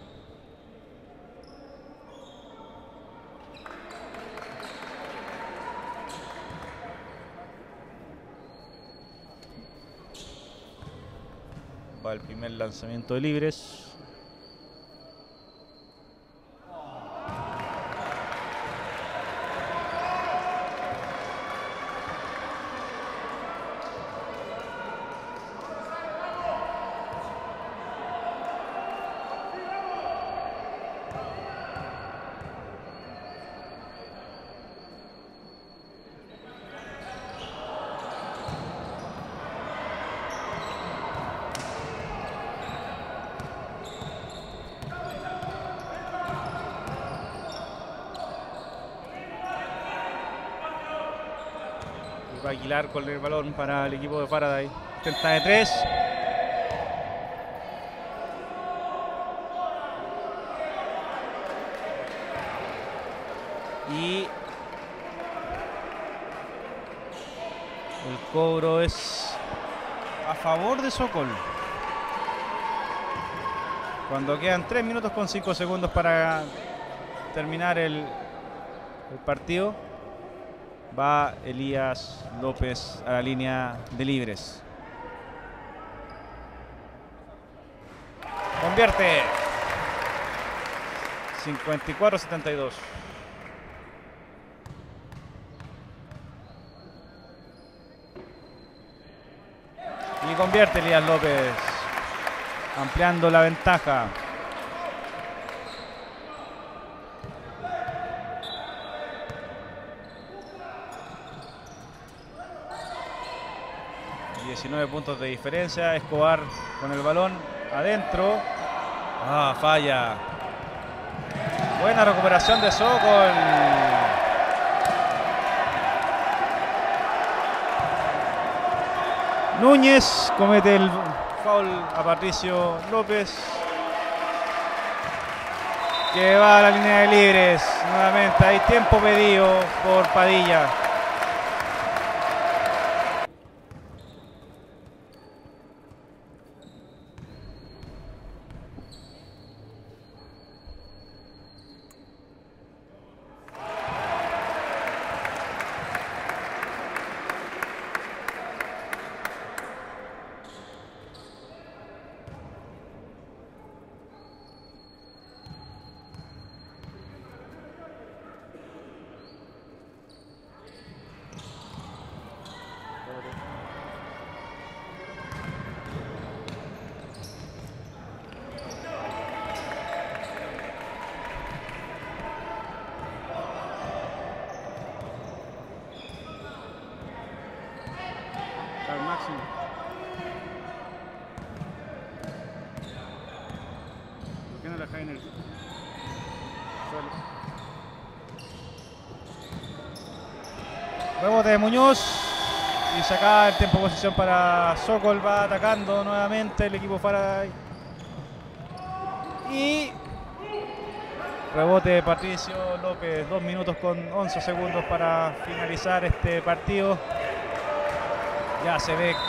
Va el primer lanzamiento de libres. Va Aguilar con el balón para el equipo de Faraday. Intenta de 3. Y el cobro es a favor de Sokol. Cuando quedan 3 minutos con 5 segundos para terminar el partido, va Elías López a la línea de libres. Convierte. 54-72. Y convierte Elías López, ampliando la ventaja. Puntos de diferencia. Escobar con el balón adentro. Falla. Buena recuperación de Sokol. Núñez comete el foul a Patricio López, que va a la línea de libres. Nuevamente hay tiempo pedido por Padilla. sí. ¿Por qué no la dejáis en el suelo? Rebote de Muñoz. Y se acaba el tiempo de posición para Sokol. Va atacando nuevamente el equipo Faraday. Y rebote de Patricio López. 2 minutos con 11 segundos para finalizar este partido. Ya se ve.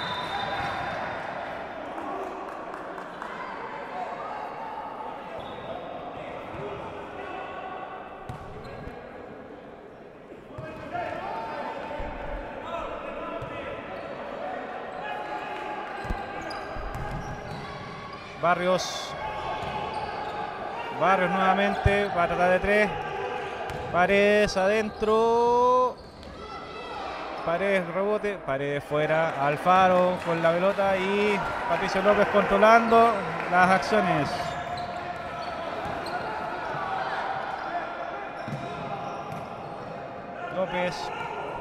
Barrios nuevamente, va a tratar de 3. Paredes adentro. Paredes rebote, Paredes fuera. Alfaro con la pelota y Patricio López controlando las acciones. López.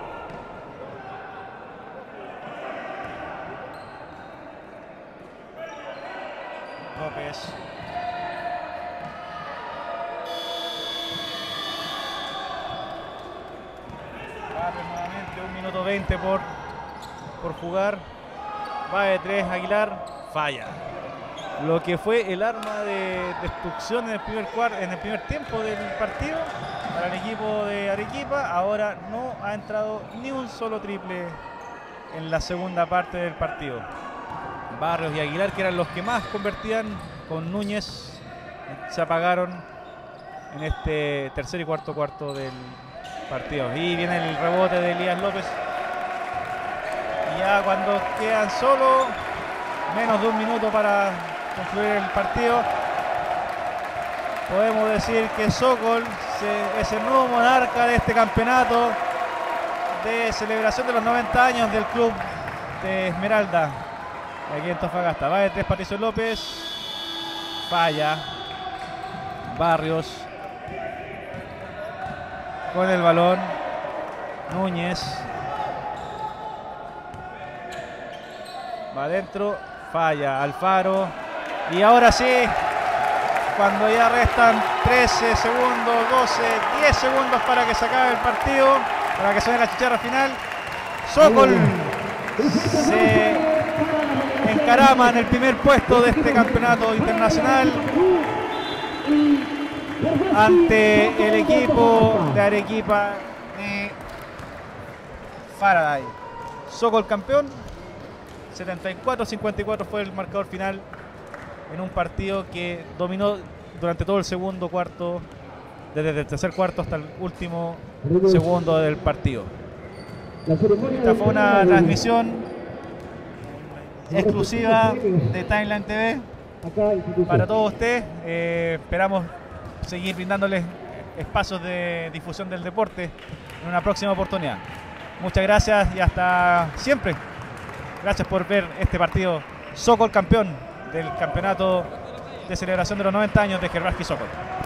Barrios nuevamente, 1 minuto 20 por jugar. Va de 3 Aguilar, falla. Lo que fue el arma de destrucción en el primer tiempo del partido para el equipo de Arequipa, ahora no ha entrado ni un solo triple en la segunda parte del partido. Barrios y Aguilar, que eran los que más convertían, con Núñez se apagaron en este tercer y cuarto del partido. Y viene el rebote de Elías López. Y ya cuando quedan solo menos de 1 minuto para concluir el partido, podemos decir que Sokol es el nuevo monarca de este campeonato de celebración de los 90 años del club de Esmeralda aquí en Antofagasta. Va de 3 Patricio López, falla. Barrios con el balón, Núñez va adentro, falla. Alfaro, y ahora sí, cuando ya restan 13 segundos, 12, 10 segundos para que se acabe el partido, para que suene la chicharra final, Sokol se encarama en el primer puesto de este campeonato internacional ante el equipo de Arequipa de Faraday. Sokol campeón, 74-54 fue el marcador final en un partido que dominó durante todo el segundo cuarto, desde el tercer cuarto hasta el último segundo del partido. Esta fue una transmisión exclusiva de Timeline TV para todos ustedes. Esperamos seguir brindándoles espacios de difusión del deporte en una próxima oportunidad. Muchas gracias y hasta siempre. Gracias por ver este partido. Sokol campeón del campeonato de celebración de los 90 años de Gerbaski Sokol.